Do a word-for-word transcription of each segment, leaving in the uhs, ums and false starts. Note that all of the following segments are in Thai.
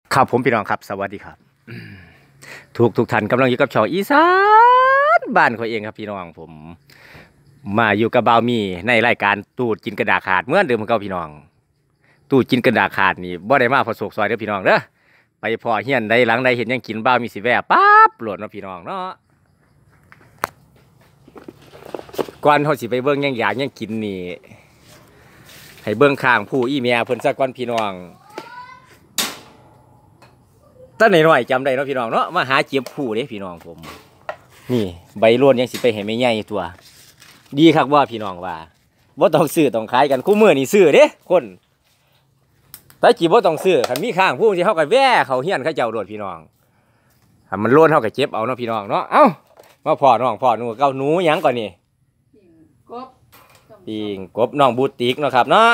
ครับผมพี่น้องครับสวัสดีครับทุกทุกท่านกำลังอยู่กับช่องอีสานบ้านเขาเองครับพี่น้องผมมาอยู่กับบ่าวมีในรายการตูดกินกระดาษขาดเหมือนเดิมเก่าพี่น้องตูดกินกระดาษขาดนี่บ่ได้มาพอโศกซอยเด้อพี่น้องเด้อไปพอเฮียนใดหลังใดเห็นยังกินบ่าวมีสิแวะปั๊บโหลดเนาะพี่น้องเนาะก่อนเขาสิไปเบิ่งยังอยากยังกินนี่ให้เบิ่งข้างผู้อีเมียเพิ่นซะก่อนพี่น้องตั้งหน่อยจำได้เนาะพี่น้องเนาะมาหาเจี๊ยบผู้เด้พี่น้องผมนี่ใบล้วนยังสิไปเห็นไม่ใหญ่ตัวดีครับว่าพี่น้องว่าบ่ต้องซื้อต้องขายกันคู่มือนี่ซื้อเด้คนแต่จีบ่ต้องซื้อคันมีข้างผู้ที่เขาก็แว่เขาเฮียนเขาเจ้าโดดพี่น้องถ้ามันล้วนเขาก็เจ็บเอาเนาะพี่น้องเนาะเอ้ามาพ่อน้องพ่อหนูเก้าหนูหยังก่อนนี่กบปิงกบน้องบูติกเนาะครับเนาะ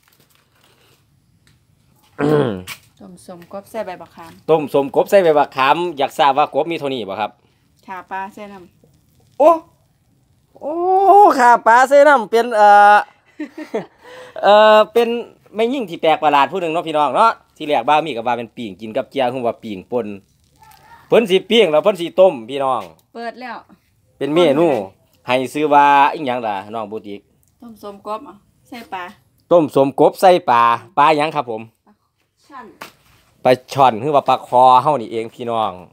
ต้มสมกบใส่ใบบักขามต้มสมกบใส่ใบบักขามอยากทราบว่ากบมีเท่านี้บ่ครับขาปลาใส่น้ำโอ้โอ้ขาปลาใส่น้ำเป็นเอ่อเอ่อเป็นไม่ยิ่งที่แปลกประหลาดผู้หนึ่งเนาะพี่น้องเนาะที่แรกบ้ามีกับบ้าเป็นปิ่งกินกับเจียวคือว่าปิ่งปนเพิ่นสิปิ้งแล้วเพิ่นสิต้มพี่น้องเปิดแล้วเป็นเมนูให้ซื้อว่าอีหยังล่ะน้องบูติกต้มสมกบอ่ะใส่ปลาต้มสมกบใส่ปลาปลาหยังครับผมช่อนปลาช่อนคือว่าปลาคอเฮานี่เองพี่น้อง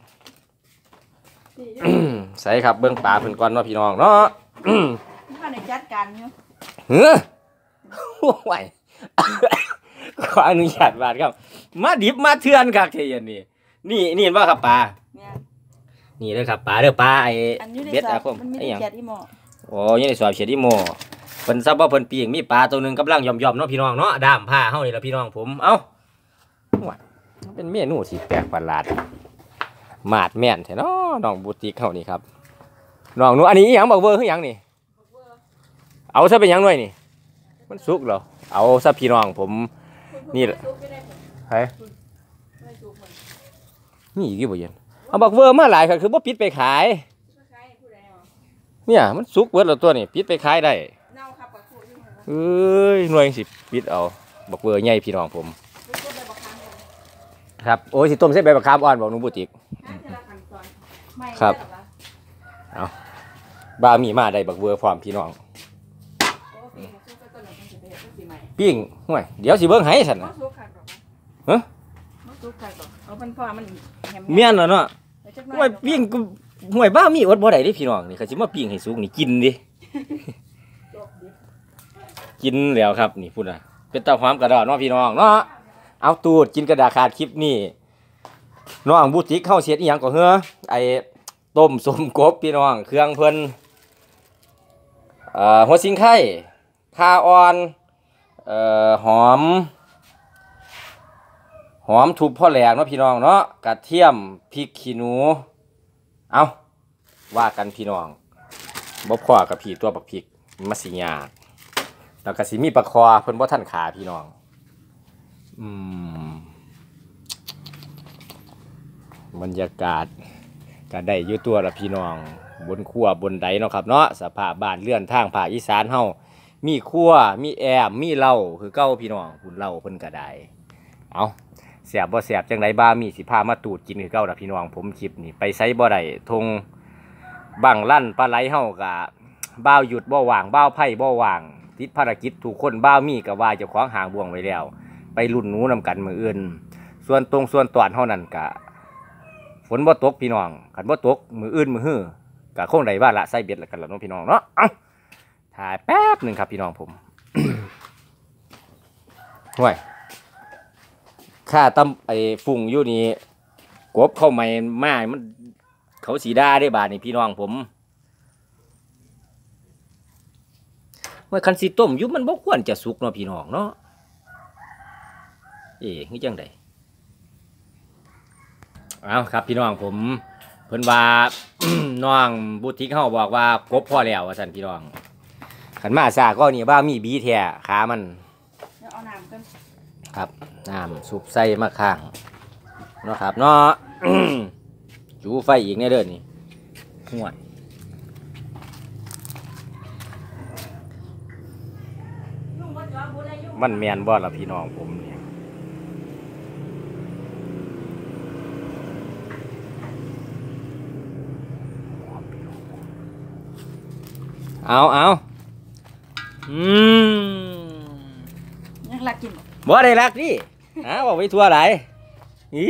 ใส่ครับเบื้องปลาเพิ่นก่อนเนาะพี่น้องเนาะข้าในจัดการอยู่เฮ้อไหวขออนุญาตบาดครับมาดิบมาเถื่อนครับเทียนนี่นี่นี่เห็นว่าครับปลานี่เลยครับปลาเด้อปลาไอ้เบ็ดอะผมไอ้หยังโอ้ยในสอบเฉียดอีโมเพิ่นซับว่าเพิ่นปีงมีปลาตัวหนึ่งกำลังย่อมๆเนาะพี่น้องเนาะด้ามผ้าเฮานี่ละพี่น้องผมเอ้าเป็นเมนูที่แปลกประหลาดมาดแม่นแท้เนาะน้องบูติกเฮานี่ครับน้องหนูอันนี้อีหยังบักเวอร์คือหยังนี่เอาซะเป็นหยังหน่อยนี่มันสุกเหรอเอาซะพี่น้องผมนี่แหละเฮ้ยนี่กี่บ่เย็นเอาบักเวอร์มาหลายค่ะคือบ่ปิดไปขายเนี่ยมันสุกเบิดแล้วตัวนี่ปิดไปขายได้เอ้ยหน่วยสิปิดเอาบักเวอร์ใหญ่พี่น้องผมครับโอ้ยสิต้มเส้นใบบักขามอ่อนบอกหนูบูติกครับเอาบามีมาได้บักเวอร์พร้อมพี่น้องปิ้งห่วยเดี๋ยวสิเบิ้งให้สันนะฮะเมียนเหรอเนาะห่วยปิ้งห่วยบ้ามีอดบ่ได้ดิพี่น้องนี่เขาสิมาปิ้งให้สุกนี่กินดิกินแล้วครับนี่พูดนะเป็นตาหอมกระดาษเนาะพี่น้องเนาะเอาตูดกินกระดาษขาดคลิปนี่น้องบูติกเข้าเสียดอีหยังก็เฮ้อไอ้ต้มสมกบพี่น้องเครื่องเพิ่นเอ่อหัวสิงไข่ข่าอ่อนเอ่อหอมหอมทุบพ่อแหลกเนาะพี่น้องเนาะกระเทียมพริกขี้หนูเอาว่ากันพี่น้องบ่พอกับพี่ตัวบักพริกมาสิยากแล้วก็สิมีปลาคอเพิ่นบ่ทันขาพี่น้องอืมบรรยากาศก็ได้อยู่ตัวละพี่น้องบนครัวบนไดเนาะครับเนาะสภาพบ้านเรือนทางภาคอีสานเฮามีครัวมีแอมมีเหล้าคือเก้าพี่น้องหุ่นเหล้าเพิ่นก็ได้เอาแสบบ่แสบจังไดบ้ามีสิพามาตูดกินคือเก้าละพี่น้องผมคลิปนี่ไปไสบ่ได้ทงบังลั่นปลาไหลเฮาก็บ้าวหยุดบ่ว่างบ้าวไผ่บ่ว่างติดภารกิจทุกคนบ้าวมีก็ว่าเจ้าของหางบ่วงไว้แล้วไปรุ่นหนูนำกันมื้ออื่นส่วนตรงส่วนตอนเฮานั่นก็ฝนบ่ตกพี่น้องคันบ่ตกมื้ออื่นมื้อฮื้อก็คงได้ว่าละใส่เบ็ดแล้วกันล่ะน้องพี่น้องเนาะเอ้าถ่ายแป๊บนึงครับพี่น้องผมห่วยข้าตำไอ้ฝุ่งอยู่นี่กบเข้าใหม่มามันเขาสีดาได้บาดนี่พี่น้องผมว่าคันสีต้มยุบมันบ่ควรจะสุกเนาะพี่น้องเนาะเอ๊ะนี่จังไดเอาครับพี่น้องผมเพิ่นว่า น้องบูติกเฮาบอกว่ากบพอแล้วว่าซั่นพี่น้องขันมาซาก็นี่บ้ามีบีแท้ขามันเอาน้ำกันครับน้ำซุปใส่มะข้างเนาะครับเนาะ จูไฟอีกเนี่ยเด้อนี่ห่วยมันแมนบ่ล่ะพี่น้องผมเนี่ยเอาเอาอืมยังรักกินบ่บ่ได้รักดิฮะบอกไปทั่วไหลอี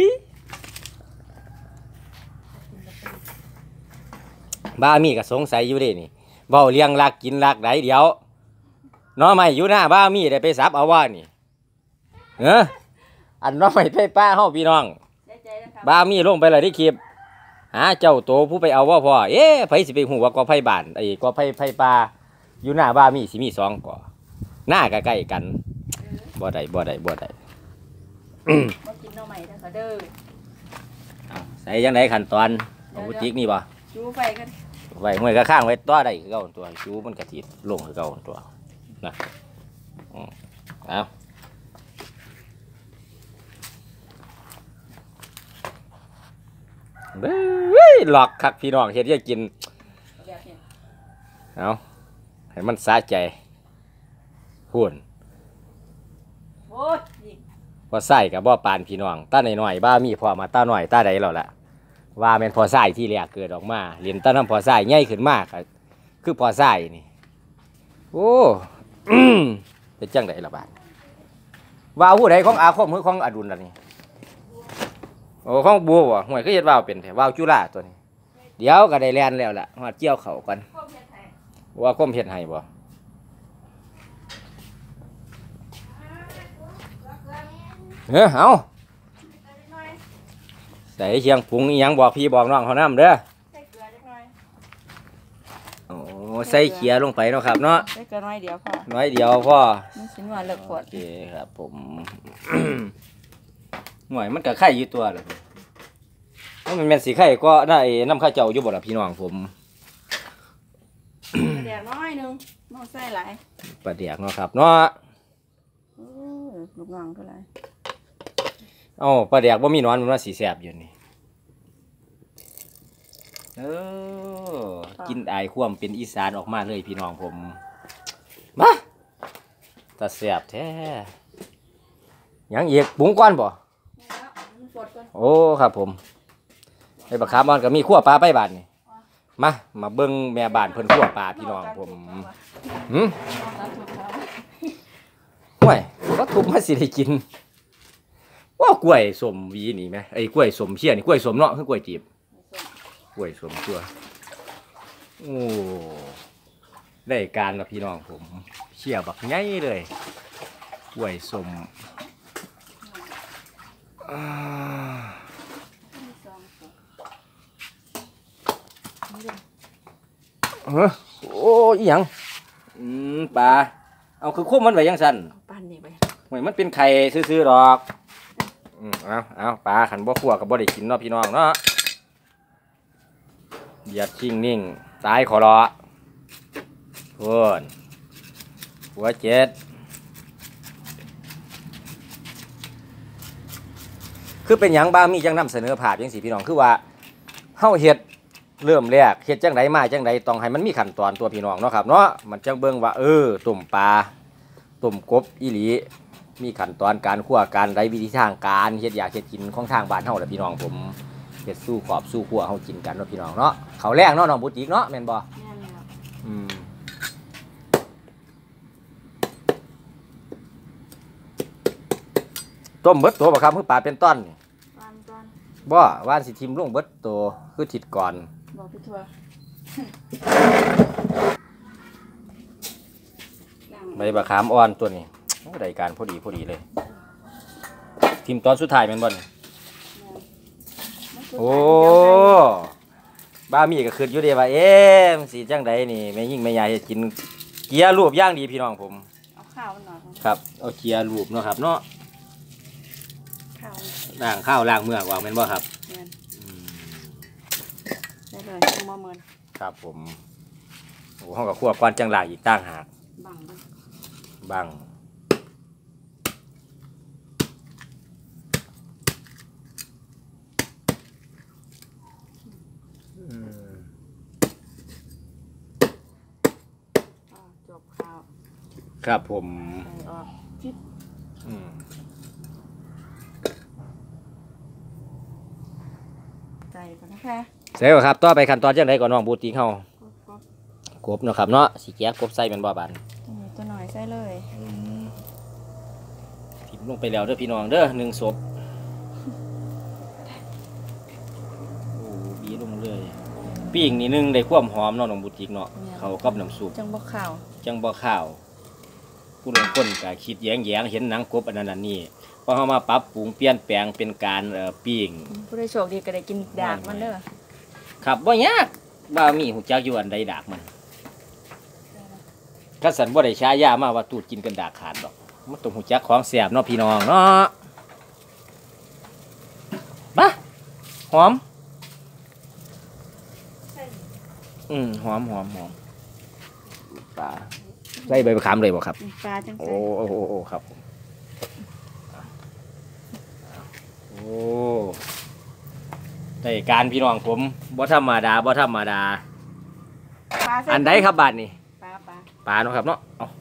บ้ามีก็สงสัยอยู่เดินี่เว้าเลี้ยงรักกินรักไหนเดี๋ยวน้อไม่อยู่หน้าบ้ามีได้ไปซับเอาว่านี่เอออันน้อไม่ไปป้าเฮาพี่น้องเสียใจนะครับบ้ามีลงไปเลยที่คลิปหาเจ้าโตผู้ไปเอาว่าพ่อเอ๊ะไผสิไปหูว่ากอไผ่บ้านไอ้กอไผ่ไผ่ปลาอยู่หน้าบ้ามีสิมีสองก่อหน้าใกล้ๆกันบ่ได้บ่ได้บ่ได้บ่กินหน่อใหม่เด้อค่ะเด้อเอาใส่ยังไงขั้นตอนของพุจิกนี่บ่จูไฟกันไว้ห้วยกระข้างไว้ต่อได้คือเก่าตัวชูมันกระติดลงคือเก่าตัวนะอืมเอาเบ้ยหลอกคักพี่น้องเฮ็ดให้กินแบบนี้เอาให้มันสะใจพูนโอ้ยนี่พอใส่กับบ่ปานพี่น้องตาหน่อยๆบ้ามีพอมาตาหน่อยตาใดแล้วล่ะว่าแม่นพอใส่ที่แรกเกิดออกมาเรียนตาน้ำพอใส่ใหญ่ขึ้นมากคือพอใส่นี่โอ้ เป็นจังไดล่ะบาดว่าวผู้ใดของอาคมหรือของอดุลล่ะนี่โอ้ของบัวบ่ห่วยคือเฮ็ดว่าวเป็นแท้ว่าวจุฬาตัวนี้เดี๋ยวก็ได้แล่นแล้วล่ะฮอดเกี่ยวเขาก่อนพวกเฮ็ดให้ว่าคมเฮ็ดให้บ่เฮ้อเอาหน่อยใส่เชียงปรุงอีหยังบอกพี่บอกน้องเขานำเด้อใส่เกลือจักหน่อยโอ้ใส่เขียลงไปเนาะครับเนาะใส่เกลือน้อยเดียวพอน้อยเดียวพ่อมันสิว่าเลิกปวโอดเคครับผม หน่วยมันก็ไข่อยู่ตัวเลยว่ามันแม่นสีไข่ก็ได้น้ำข้าวเจ้าอยู่บ่ล่ะพี่น้องผมแดกน้อยหนึงน้องใส่หลายปลาเดียกเนาะครับเนาะเออลูกน้องเท่าไหร่เอ้าปลาเดียกบ่มีหนอนมันว่าสีแสบอยู่นี่เออกินอายความเป็นอีสานออกมาเลยพี่น้องผมมาตาแสบแท้หยังอีกปรุงก่อนบ่นี่แล้วมันปวดก่อนโอ้ครับผมไอ้บักขามมันก็มีขั้วปลาไปบานนี่มามาเบิ้งแม่บ้านเพิ่นขั้วปลาพี่น้องผมหืมน้องตาถูกเขาห่วยก็ทุบมาสิได้กินว่ากล้วยสมหวีนี่ไหมไอ้กล้วยสมเชี่ยนี่กล้วยสมเนาะคือกล้วยจีบกล้วยสมตัวโอ้ได้การละพี่น้องผมเชี่ยบักไงเลยกล้วยสมอ่ามีสองตัวเฮ้อโอ้ยหยังอืมปลาเอาคือคุ้มมันไว้ยังสั่นเอาปั้นนี่ไปหวยมันเป็นไข่ซื่อๆหรอกอืมเอาเอาปลาขันบ่ขัวกับบ่ได้กินเนาะพี่น้องเนาะอย่าชิ่งนิ่งตายขอรอเพื่อนหัวเจ็ดคือเป็นหยังบ้างมีจังนำเสนอภาพจังสิพี่น้องคือว่าเฮาเฮ็ดเริ่มแรกเฮ็ดจังไดมาจังไดต้องให้มันมีขั้นตอนตัวพี่น้องเนาะครับเนาะมันจังเบิ่งว่าเออตุ่มปลาตุ่มกบอีหลีมีขั้นตอนการคั่วการใดวิธีทางการเฮ็ดอยากเฮ็ดกินของทางบ้านเฮาแหละพี่น้องผมเฮ็ดสู้กรอบสู้คั่วเฮากินกันเนาะพี่น้องเนาะเขาวแรกเนาะน้องบุจิกเนาะแม่นบ่แม่นแล้วอืมต้มเบิดตัวบ่ครับคือปลาเป็นต้นนี่ปั้นก่อนบ่ว่านสิทิมลงเบิดตัวคือทิดก่อนบอกไปทั่วใบบักขามอ่อนตัวนี้โอ้ได้การพอดีพอดีเลยทิมตอนสุดท้ายแม่นบ่นี่โอ้บ้ามีก็คิดอยู่เด้ว่าเอ๊ะมันสิจังใดนี่แม่ยิ่งแม่ยายเฮ็ดกินเกียร์รูปอย่างดีพี่น้องผมเอาข้าวมันหน่อยครับเอาเกียร์รูปเนาะครับเนาะข้าวล้างข้าวล้างเมือกออกแม่นบ่ครับแม่นอืมได้เลยชั่วโมงเมินครับผมโอ้ห้องกับครัวกวนจังหลากอีกต่างหากบังบังบังอืมอ่าจบข้าวครับผมใส่ออกจิ๊บอืมใส่ก่อนนะคะเสร็จแล้วครับต่อไปขั้นตอนจังไดก่อนน้องบูติงเฮาก็ก็กกบเนาะครับเนาะสีแกะกบใส่เป็นบ่บานตัวหน่อยใส่เลยทิมลงไปแล้วเด้อพี่น้องเด้อหนึ่งศพโอ้บีลงเลยปีกนี่นึงได้ความหอมเนาะน้องบุตริกเนาะเขากับน้ำซุปจังบ่ข่าวจังบ่ข้าวผู้ลางคนก็คิดแย้งๆเห็นหนังกบอันนั้นอันนี้พอเฮามาปรับปรุงเปลี่ยนแปลงเป็นการเอ่อปิ้งผู้ได้โชคดีก็ได้กินดากมันเด้อครับบ่ยากว่ามีหูจักอยู่อันใดดากมันถ้าสันบ่ได้ใช้ยามาว่าตูดกินกันดากขาดดอกมันต้องหูจักของแซ่บเนาะพี่น้องเนาะมาหอมอืมหอมหอมหอมปลาใส่ใบมะขามเลยบ่ครับปลาจังโอ้ใส่โอ้โอ้โอ้ครับผมโอ้ได้การพี่น้องผมบ่ธรรมดาบ่ธรรมดาปลาใส่อันใดครับบาทนี่ปลาปลาปลาเนาะครับเนาะเอา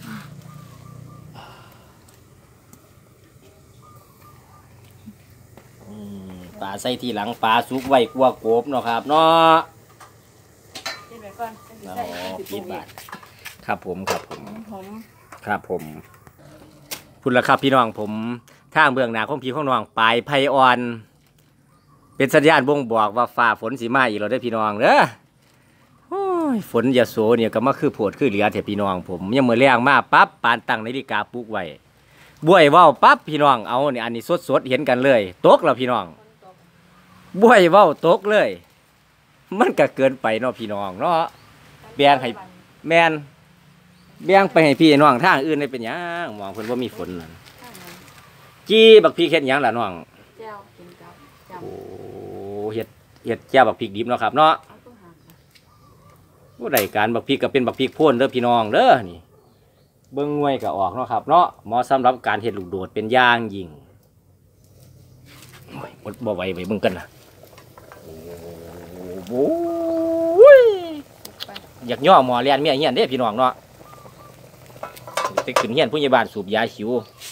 อืมปลาใส่ทีหลังปลาสุกไว้กลัวโกบเนาะครับเนาะกินไปก่อนเอาใส่ปิดบาทครับผมครับผมผมครับผมพูดแล้วครับพี่น้องผมทางเบื้องหน้าของพี่ของน้องปลายไพอ่อน เป็นสัญญาณบ่งบอกว่าฟ้าฝนสีมาอีกแล้วได้อพี่น้องเด้อโอ้ยฝนยาโสเนี่ยก็มาคือโผดคือเหลือแถพี่น้องผมยังมือแรงมาปั๊บปานตั้งนาฬิกาปลุกไว้บ้วยเว้าปั๊บพี่น้องเอาเนี่ยอันนี้สดๆเห็นกันเลยตกแล้วพี่น้องบ้วยเว้าตกเลย มันก็เกินไปเนาะพี่น้องเนาะแบ่งให้แมนแบ่งไปให้พี่น้องทางอื่นได้เป็นหยังมองเพิ่นว่ามีฝนนั่นจี้บักพี่เฮ็ดหยังล่ะน้องแจ่วกินกับจำโอ้เฮ็ดเฮ็ดแจ่วบักพริกดิบเนาะครับเนาะเอาตู้หาค่ะผู้ใดการบักพริกก็เป็นบักพริกพ่นเด้อพี่น้องเด้อนี่เบิ่งหน่วยก็ออกเนาะครับเนาะเหมาะสำหรับการเฮ็ดลูกโดดเป็นอย่างยิ่งโอ้ยอดบ่ไหวไปเบิ่งกันนะโอ้โหอยากย่อหมอเรียนเมียเฮียนเด้พี่น้องเนาะไปขึ้นเฮียนผู้ใหญ่บ้านสูบยาฉิว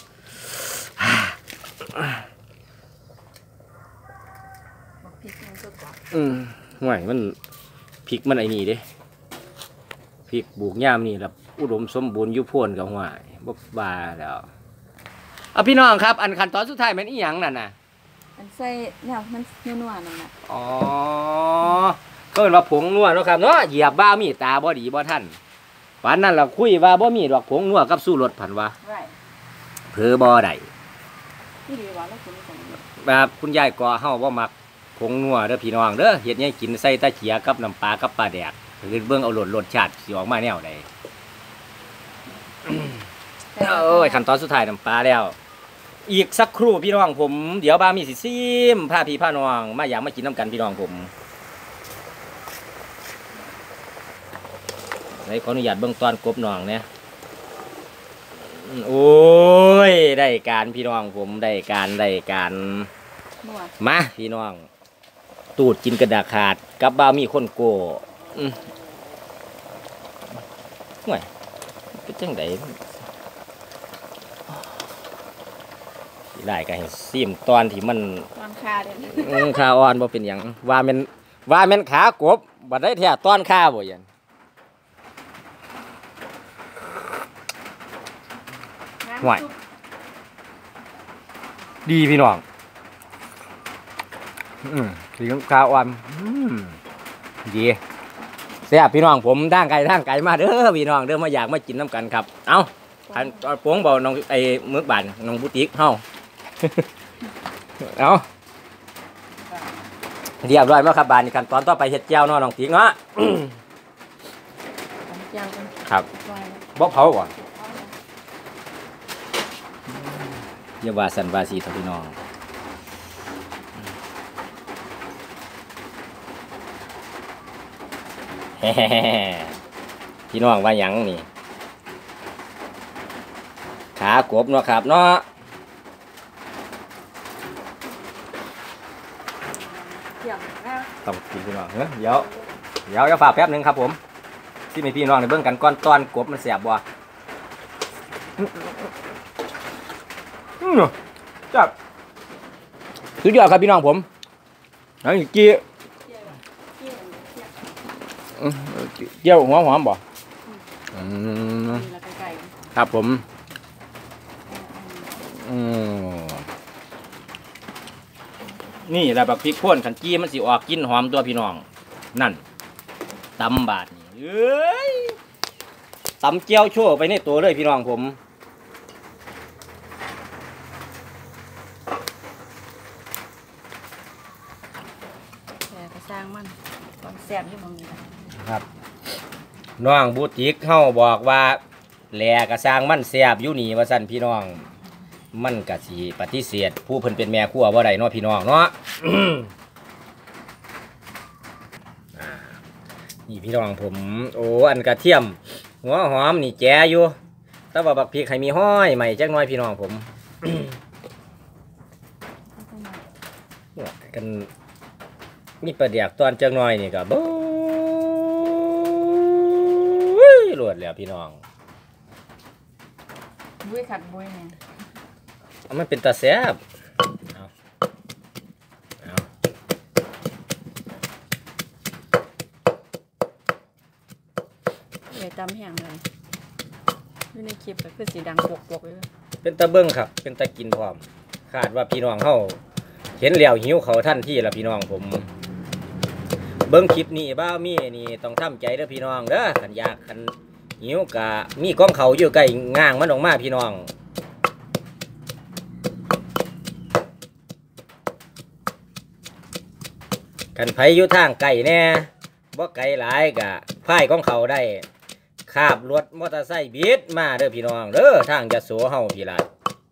บอกพริกมันสดกว่าอืมห่วยมันพริกมันไอ้นี่เด้พริกปลูกย่ามนี่แบบอุดมสมบูรณ์อยุพ่นกับห่วยบ่บาแล้วเอาพี่น้องครับ อันขั้นตอนสุดท้ายมันอีหยังนั่นน่ะมันใส่เนี่ยมันนัวๆนั่นน่ะอ๋อก็เป็นว่าผงนัวเนาะครับเนาะเหยียบบ้ามีตาบ่ดีบ่ท่านปานนั้นเราคุยว่าบ่มีดอกผงนัวกับสู้รถผันว่าไรเผือบ่ได้ที่ดีว่าแล้วคุณสมบัติแบบคุณยายก็เฮาบ่มักผงนัวเด้อพี่น้องเด้อเฮ็ดให้กินใส่ตะเขียกับน้ำปลากับปลาแดกคือเบิ่งเอารสรสชาติสิออกมาแนวใด โอ้ยขั้นตอนสุดท้ายน้ำปลาแล้ว อีกสักครู่พี่น้องผมเดี๋ยวบ้ามีสิซิมพาพี่พาน้องมาอยากมากินน้ำกันพี่น้องผมไหนขออนุญาตเบื้องต้นกบน้องเนี่ยโอ้ยได้การพี่น้องผมได้การได้การนัวมาพี่น้องตูดกินกระดาษขาดกับบ้ามีคนโก้อืมห่วยเป็นจังไดได้ก็ให้ซิมตอนที่มันตอนคาเดี๋ยวนี้อืมขาอ่อนบ่เป็นหยังว่าแม่นว่าแม่นขากบบัดได้แท้ตอนขาบ่หยังห่วยดีพี่น้องอืมสีขาอ่อนอืมดีแซ่บพี่น้องผมทางไกลทางไกลมาเด้อพี่น้องเด้อมาอยากมากินน้ำกันครับเอ้าอันโป้งบ่น้องไอ้มึกบานน้องบุติกเฮา เอาเรียบร้อยมาครับบานนี่ขั้นตอนต่อไปเห็ดเจียวเนาะน้องติ๊กเนาะแจ่วกันครับไว้บ่เผาก่อนอย่าว่าสันว่าสีเถอะพี่น้องแฮ่ๆพี่น้องว่าหยังนี่ขากบเนาะครับเนาะเกี่ยวนะต้องกินพี่น้องเฮ้ยเดี๋ยวเดี๋ยวจะฝากแป๊บหนึงครับผมที่มีพี่น้องในเบื้องกันก้อนตอนกบมันเสียบบ่อืมจับสุดยอดครับพี่น้องผมแล้วอีกกี้เกี่ยวเกี่ยวเกี่ยวออืมเจียวหัวหอมบ่อืมนี่ละไก่ครับผมอืมนี่แหละบักพริกพ่นขันจี้มันสิออกกลินหอมตัวพี่น้องนั่นตำบาดนี่เอ้ยตำเจียวโชว์ไปในตัวเลยพี่น้องผมแต่กระสร้างมันความแสบอยู่มองนี้นะครับน้องบูติกเฮาบอกว่าแหลกระสร้างมันแซ่บอยู่นี่ว่าสั่นพี่น้องมันกะสิปฏิเสธผู้เพิ่นเป็นแม่ครัวบ่ได้เนาะพี่น้องเนาะ อ่านี่พี่น้องผมโอ้อันกระเทียมหัวหอมนี่แจ๋อยู่แต่ว่าบักพริกให้มีห้อยใหม่จักหน่อยพี่น้องผม เนี่ยกันมีประเดียกตอนจักหน่อยนี่ก็บ่รวดแล้วพี่น้องบุ้ยขัดบุ้ยเนี่ยมันเป็นตาแซ่บเอาเอาเลยตำแห้งเลยอยู่ในคลิปก็คือสีดังปกๆเลยเป็นตาเบิ้งครับ เป็นตากินพร้อมคาดว่าพี่น้องเฮาเห็นแล้วหิวเขาท่านที่ละพี่น้องผม เบิ้งคลิปนี้บ้ามีนี่ต้องทำใจเด้อพี่น้องเด้อขันอยากขันหิวกะมีกล้องเขาอยู่ใกล้ง่างมันออกมาพี่น้องกันไผอยู่ทางไก่แน่บ่ไก่หลายกะพายของเขาได้คาบรถมอเตอร์ไซค์บีดมาเด้อพี่น้องเด้อทางยะโสเฮาพี่ล่ะ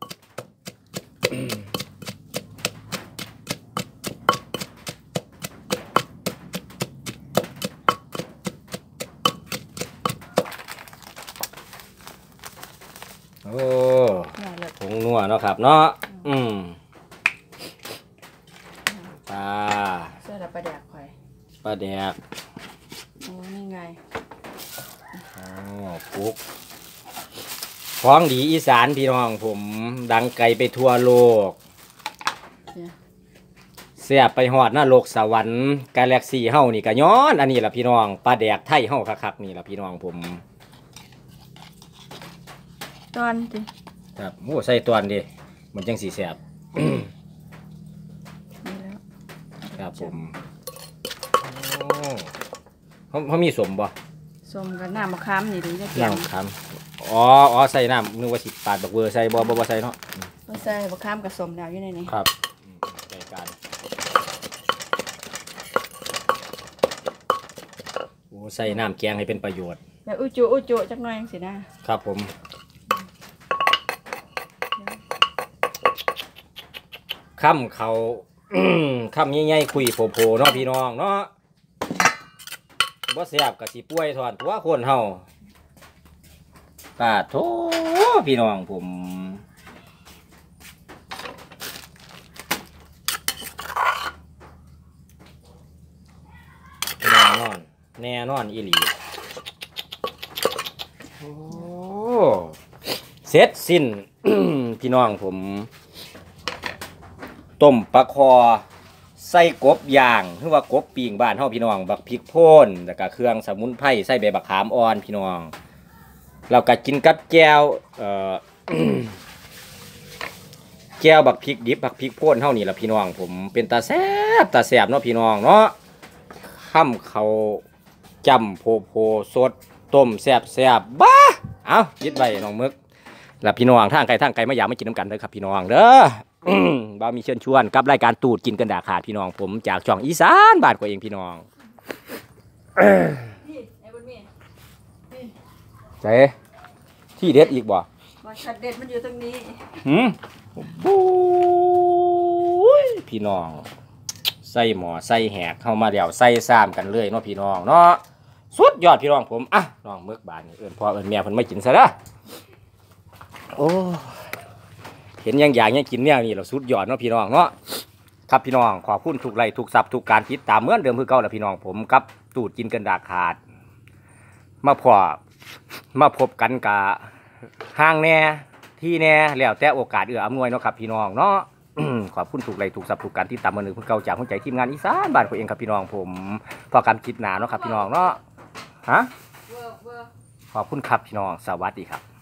โอ้น่าเลิศผงนัวเนาะครับเนาะอืมปลาเสื้อละปลาแดกข่อยปลาแดกโอ้นี่ไงอ๋อปุ๊กของดีอีสานพี่น้องผมดังไกลไปทั่วโลกเนี่ยเสียบไปหอดหน้าโลกสวรรค์กาแล็กซี่เฮานี่ก็ย้อนอันนี้ล่ะพี่น้องปลาแดกไทยเฮาคักๆนี่ล่ะพี่น้องผมตอนดิครับโอ้ใส่ตอนดิมันจังสีแสบนี่แล้วครับผมโอ้เขาเขามีสมบ่ส้มกับน้ำมะขามนี่ดีจะเกี่ยน้ำครับอ๋ออ๋อใส่น้ำนึกว่าสิปาดบักเวอร์ใส่บ่บ่บ่ใส่เนาะต้องใส่มะขามกับส้มแล้วอยู่ในนี้ครับใส่กันโอ้ใส่น้ำแกงให้เป็นประโยชน์แล้วอุจุอุจุจักหน่อยจังสินะครับผมค่ำเขา ค่ำใหญ่ๆคุยโผล่ๆเนาะพี่น้องเนาะบ่แซ่บก็สิป่วยถอนตัวคนเฮาปาดโถพี่น้องผมแน่นอนแน่นอนอีหลีโอ้เสร็จสิ้น พี่น้องผมต้มปลาคอใส่กบย่างคือว่ากบปิ้งบ้านเฮาพี่น้องบักพริกโพนแล้วก็เครื่องสมุนไพรใส่ใบบักขามอ่อนพี่น้องเราก็กินกับแก้วเอ่อ แก้วบักพริกดิบบักพริกโพนเฮานี่ล่ะพี่น้องผมเป็นตาแซ่บตาแซ่บเนาะพี่น้องเนาะค่ำเขาจำโพโพสดต้มแซ่บแซ่บบ้าเอายึดไว้น้องมึกแล้วพี่น้องทางไกลทางไกลมาอยากมากินน้ำกันเด้อครับพี่น้องเด้อ บ่าวมีเชิญชวนกับรายการตูดกินกันดาขาดพี่น้องผมจากช่องอีสานบ้านกว่าเองพี่น้องนี่ไอ้บุญมีนี่เจ๊ที่เด็ดอีกบ่ว่าชัดเด็ดมันอยู่ตรงนี้หืมบู๊ยพี่น้องใส่หมอใส่แหกเข้ามาเดี๋ยวใส่ซ้ำกันเลยเนาะพี่น้องเนาะสุดยอดพี่น้องผมอ่ะน้องเมือกบานนี่เอิ้นพ่อเอิ้นแม่เพิ่นไม่กินซะละโอ้เห็นอย่างอย่างเนี้ยกินเนี่ยนี่เราสุดยอดเนาะพี่น้องเนาะครับพี่น้องขอบคุณทุกไลค์ทุกซับทุกการติดตามเหมือนเดิมคือเก่าแหละพี่น้องผมกับตูดกินกันดาขาดมาพอมาพบกันกะห้างแน่ที่แน่แล้วแต่โอกาสเอื้ออำนวยเนาะครับพี่น้องเนาะ ขอบคุณทุกไลค์ทุกซับทุกการติดตามเหมือนเดิมคือเก่าจากหัวใจทีมงานอีสานบ้านของเองครับพี่น้องผมพอกันคลิปหนาเนาะครับพี่น้องเนาะฮะเวอร์เวอร์ขอบคุณครับพี่น้องสวัสดีครับ